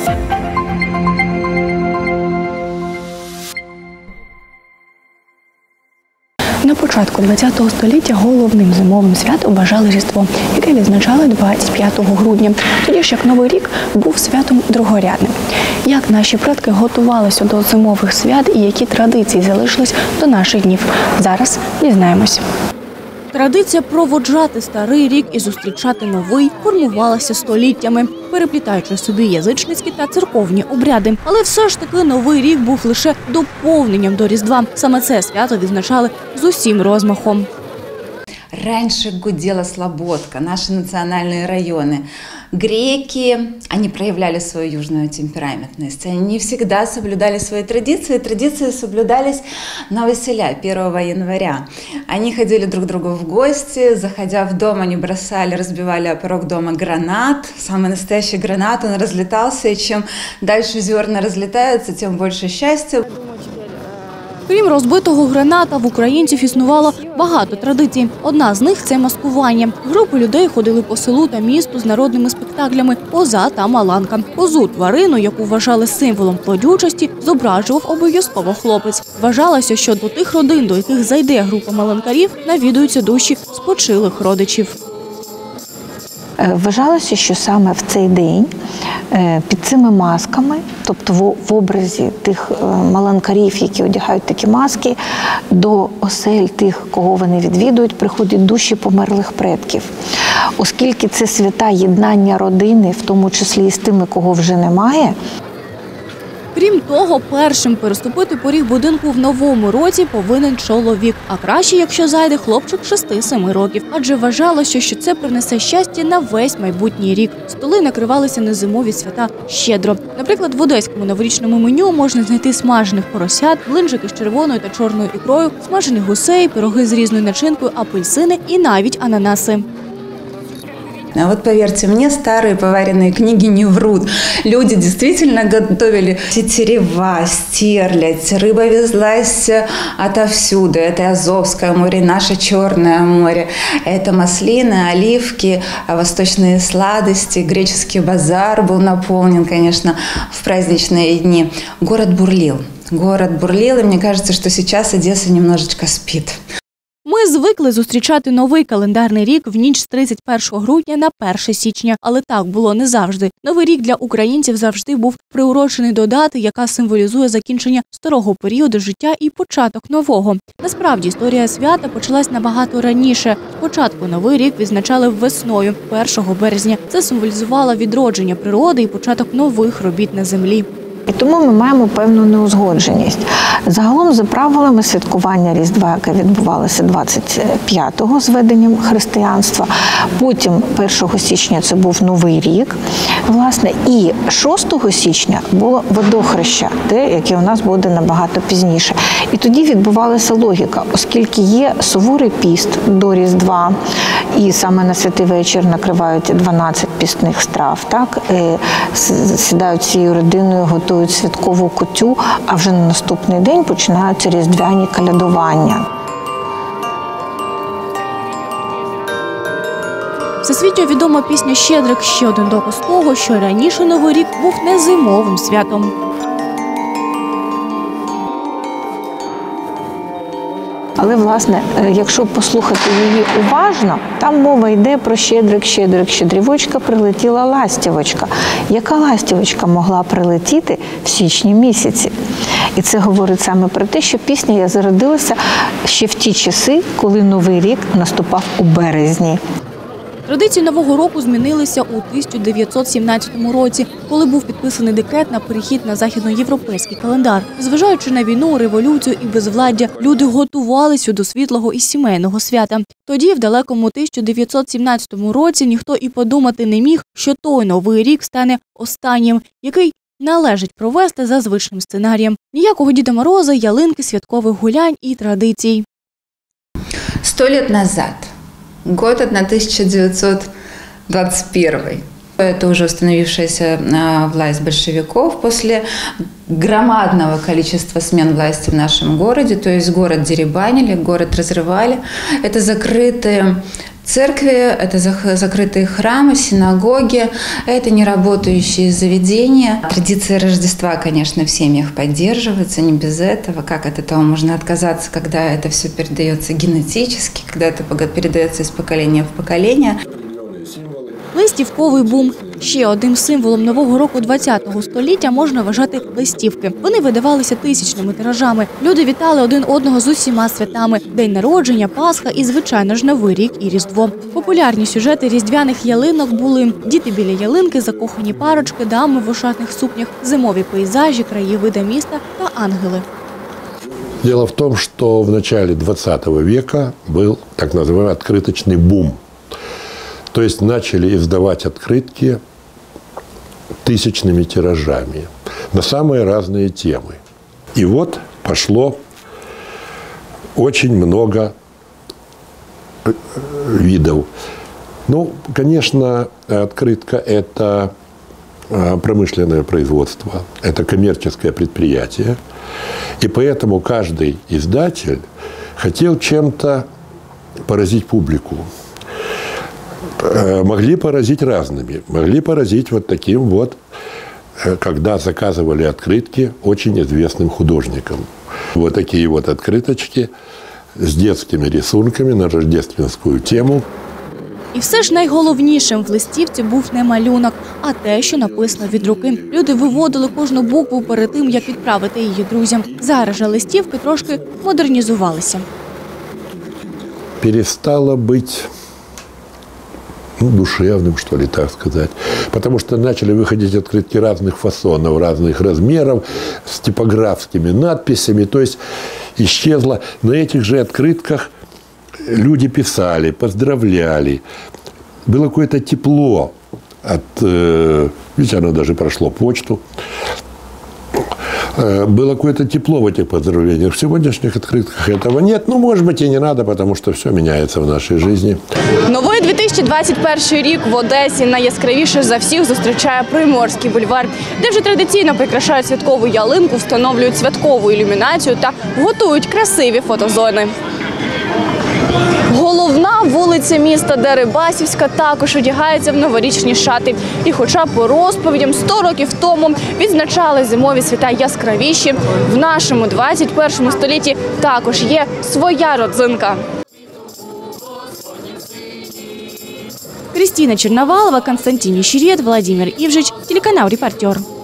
На початку ХХ століття головним зимовим святом вважали Різдво, яке відзначали 25 грудня. Тоді ж як Новий рік був святом другорядним. Як наші предки готувалися до зимових свят і які традиції залишились до наших днів? Зараз дізнаємось. Традиція проводжати старий рік і зустрічати новий формувалася століттями, переплітаючи собі язичницькі та церковні обряди. Але все ж таки Новий рік був лише доповненням до Різдва. Саме це свято відзначали з усім розмахом. Раньше гудела слободка, наши национальные районы. Греки, они проявляли свою южную темпераментность. Они не всегда соблюдали свои традиции. Традиции соблюдались на Василя, 1 января. Они ходили друг к другу в гости, заходя в дом, они бросали, разбивали о порог дома гранат. Самый настоящий гранат, он разлетался, и чем дальше зерна разлетаются, тем больше счастья. Крім розбитого граната, в українців існувало багато традицій. Одна з них – це маскування. Групи людей ходили по селу та місту з народними спектаклями «Коза» та «Маланка». Козу – тварину, яку вважали символом плодючості, зображував обов'язково хлопець. Вважалося, що до тих родин, до яких зайде група маланкарів, навідуються душі спочилих родичів. Вважалося, що саме в цей день під цими масками, тобто в образі тих маланкарів, які одягають такі маски, до осель тих, кого вони відвідують, приходять душі померлих предків. Оскільки це свята єднання родини, в тому числі і з тими, кого вже немає. Крім того, першим переступити поріг будинку в новому році повинен чоловік. А краще, якщо зайде хлопчик 6-7 років. Адже вважалося, що це принесе щастя на весь майбутній рік. Столи накривалися на зимові свята щедро. Наприклад, в одеському новорічному меню можна знайти смажених поросят, блинчики з червоною та чорною ікрою, смажених гусей, пироги з різною начинкою, апельсини і навіть ананаси. А вот поверьте мне, старые поваренные книги не врут. Люди действительно готовили тетерева, стерлядь, рыба везлась отовсюду. Это Азовское море, наше Черное море. Это маслины, оливки, восточные сладости. Греческий базар был наполнен, конечно, в праздничные дни. Город бурлил. Город бурлил, и мне кажется, что сейчас Одесса немножечко спит. Ми звикли зустрічати новий календарний рік в ніч з 31 грудня на 1 січня. Але так було не завжди. Новий рік для українців завжди був приурочений до дати, яка символізує закінчення старого періоду життя і початок нового. Насправді, історія свята почалась набагато раніше. Спочатку Новий рік відзначали весною, 1 березня. Це символізувало відродження природи і початок нових робіт на землі. І тому ми маємо певну неузгодженість. Загалом, за правилами святкування Різдва, яке відбувалося 25-го з введенням християнства, потім 1 січня це був Новий рік, власне, і 6 січня було водохреща, те, яке у нас буде набагато пізніше. І тоді відбувалася логіка, оскільки є суворий піст до Різдва, і саме на святий вечір накривають 12 пісних страв, так, сідають всією родиною, готують святкову кутю, а вже на наступний день починаються різдвяні колядування. Всесвітньо відома пісня «Щедрик» – ще один доказ того, що раніше Новий рік був не зимовим святом. Але, власне, якщо послухати її уважно, там мова йде про щедрик, щедрик, щедрівочка, прилетіла ластівочка. Яка ластівочка могла прилетіти в січні місяці? І це говорить саме про те, що пісня зародилася ще в ті часи, коли Новий рік наступав у березні. Традиції Нового року змінилися у 1917 році, коли був підписаний декрет на перехід на західноєвропейський календар. Зважаючи на війну, революцію і безвладдя, люди готувалися до світлого і сімейного свята. Тоді, в далекому 1917 році, ніхто і подумати не міг, що той Новий рік стане останнім, який належить провести за звичним сценарієм. Ніякого Діда Мороза, ялинки, святкових гулянь і традицій. 100 лет назад. Год 1921. Это уже установившаяся власть большевиков после громадного количества смен власти в нашем городе. То есть город деребанили, город разрывали. Это закрытые Церкви – это закрытые храмы, синагоги, это не работающие заведения. Традиция Рождества, конечно, в семьях поддерживается, не без этого. Как от этого можно отказаться, когда это все передается генетически, когда это передается из поколения в поколение. Листівковий бум. Ще одним символом нового року ХХ століття можна вважати листівки. Вони видавалися тисячними тиражами. Люди вітали один одного з усіма святами – День народження, Пасха і, звичайно ж, Новий рік і Різдво. Популярні сюжети різдвяних ялинок були діти біля ялинки, закохані парочки, дами в ошатних сукнях, зимові пейзажі, краєвиди міста та ангели. Дело в том, что в начале 20 века был так называемый открыточный бум. То есть начали издавать открытки тысячными тиражами на самые разные темы. И вот пошло очень много видов. Ну, конечно, открытка – это промышленное производство, это коммерческое предприятие. И поэтому каждый издатель хотел чем-то поразить публику. Могли поразить разными. Могли поразить вот таким вот, когда заказывали открытки очень известным художникам. Вот такие вот открыточки с детскими рисунками на рождественскую тему. І все ж найголовнішим в листівці був не малюнок, а те, що написано від руки. Люди виводили кожну букву перед тим, як відправити її друзям. Зараз же листівки трошки модернізувалися. Перестало быть душевным, что ли, так сказать. Потому что начали выходить открытки разных фасонов, разных размеров, с типографскими надписями. То есть исчезло. На этих же открытках люди писали, поздравляли. Было какое-то тепло от... Видите, оно даже прошло почту. Было какое-то тепло в этих поздравлениях. В сегодняшних открытках этого нет. Ну, может быть, и не надо, потому что все меняется в нашей жизни. Новий 2021 рік в Одесі найяскравіше за всіх зустрічає Приморський бульвар, де вже традиційно прикрашають святкову ялинку, встановлюють святкову ілюмінацію та готують красиві фотозони. Головна вулиця міста Дерибасівська також одягається в новорічні шати. І хоча по розповідям 100 років тому відзначали зимові свята яскравіші, в нашому 21 столітті також є своя родзинка. Кристина Черновалова, Константин Ещерет, Владимир Ивжич, телеканал «Репортер».